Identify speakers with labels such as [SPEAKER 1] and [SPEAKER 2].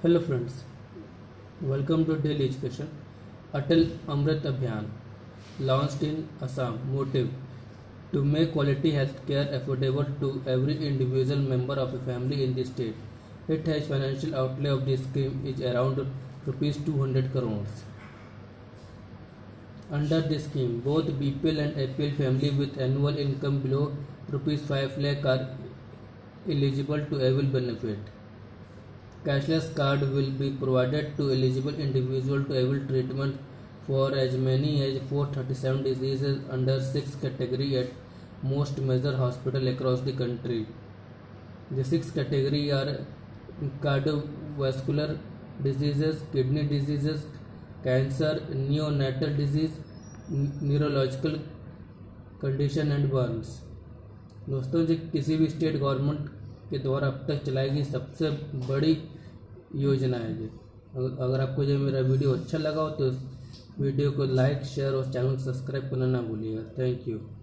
[SPEAKER 1] Hello friends, welcome to daily education. Atal Amrit Abhiyan launched in Assam. Motive: to make quality healthcare affordable to every individual member of a family in the state. It has financial outlay of this scheme is around rupees 200 crores. Under this scheme, both BPL and APL family with annual income below rupees 5 lakh are eligible to avail benefit. Cashless card will be provided to eligible individuals to avail treatment for as many as 437 diseases under 6 categories at most major hospitals across the country. The 6 categories are cardiovascular diseases, kidney diseases, cancer, neonatal disease, neurological condition and burns. दोस्तों, जो किसी भी state government के द्वारा अब तक चलाई गई सबसे बड़ी योजना है ये। अगर आपको जो मेरा वीडियो अच्छा लगा हो तो वीडियो को लाइक, शेयर और चैनल को सब्सक्राइब करना ना भूलिएगा। Thank you.